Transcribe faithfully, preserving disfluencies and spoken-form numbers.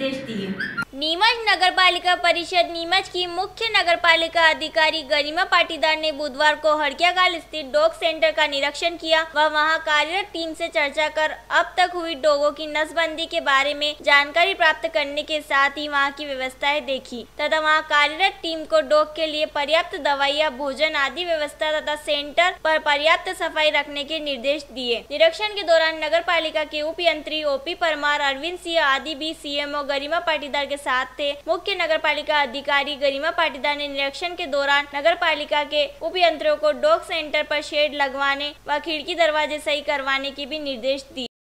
निर्देश दिए। नीमच नगर पालिका परिषद नीमच की मुख्य नगर पालिका अधिकारी गरिमा पाटीदार ने बुधवार को हड़कियाकाल स्थित डॉग सेंटर का निरीक्षण किया व वहां कार्यरत टीम से चर्चा कर अब तक हुई डॉगों की नसबंदी के बारे में जानकारी प्राप्त करने के साथ ही वहां की व्यवस्थाएं देखी तथा वहां कार्यरत टीम को डॉग के लिए पर्याप्त दवाइयां, भोजन आदि व्यवस्था तथा सेंटर पर पर्याप्त सफाई रखने के निर्देश दिए। निरीक्षण के दौरान नगर पालिका के उप यंत्री ओपी परमार, अरविंद सिंह आदि भी सीएमओ गरिमा पाटीदार के साथ थे। मुख्य नगर पालिका अधिकारी गरिमा पाटीदार ने निरीक्षण के दौरान नगर पालिका के उप यंत्रों को डॉग सेंटर पर शेड लगवाने व खिड़की दरवाजे सही करवाने के भी निर्देश दिए।